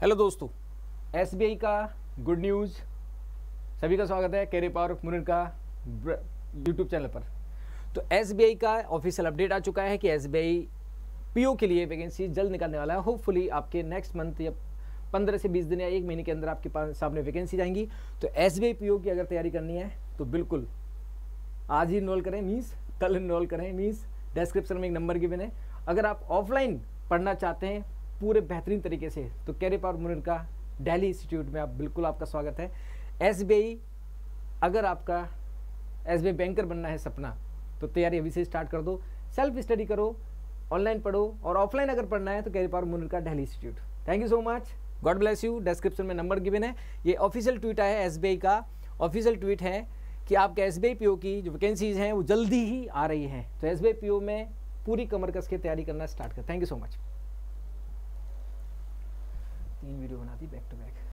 Hello दोस्तों, SBI का good news. सभी का स्वागत है कैरियर पावर मुनिर का यूट्यूब चैनल पर। तो एसबीआई का ऑफिशियल अपडेट आ चुका है कि एसबीआई पीओ के लिए वैकेंसी जल्द निकालने वाला है। होपफुली आपके नेक्स्ट मंथ या 15 से 20 दिन या 1 महीने के अंदर आपके पास सामने वैकेंसी जाएंगी। तो एसबीआई पीओ की अगर तैयारी करनी है तो बिल्कुल आज ही इनरोल करें, मीन्स कल इनरोल करें, मीन्स डिस्क्रिप्शन में एक नंबर गिवन है। अगर आप ऑफलाइन पढ़ना चाहते हैं पूरे बेहतरीन तरीके से तो कैरियर पावर मुनिर का दिल्ली इंस्टीट्यूट में आप बिल्कुल आपका स्वागत है। एसबीआई, अगर आपका एसबीआई बैंकर बनना है सपना तो तैयारी अभी से स्टार्ट कर दो। सेल्फ स्टडी करो, ऑनलाइन पढ़ो, और ऑफलाइन अगर पढ़ना है तो कैरियर पावर मुनिर का Delhi institute. Thank you so much, God bless you. Description में नंबर गिवन है। ये ऑफिशियल ट्वीट है, एसबीआई का ऑफिशियल ट्वीट है कि आपके एसबीआई पीओ की जो वैकेंसीज हैं वो जल्दी ही आ रही हैं। तो एसबीआई पीओ में पूरी कमर कस के तैयारी करना स्टार्ट कर। Thank you so much. 3 video बनाती बैक टू बैक।